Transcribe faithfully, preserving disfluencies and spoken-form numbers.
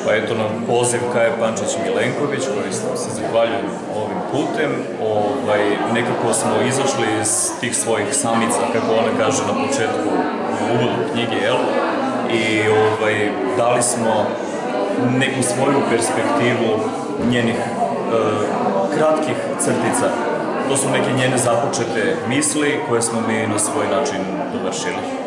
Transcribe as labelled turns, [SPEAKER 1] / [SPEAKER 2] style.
[SPEAKER 1] Pa eto nam poziv Kaje Pančić-Milenković, koji se zahvaljujem ovim putem. Ovaj, nekako smo izašli iz tih svojih samica, kako ona kaže na početku u uvodu knjige, jel? I ovaj, dali smo neku svoju perspektivu njenih e, kratkih crtica. To su neke njene započete misli koje smo mi na svoj način dovršili.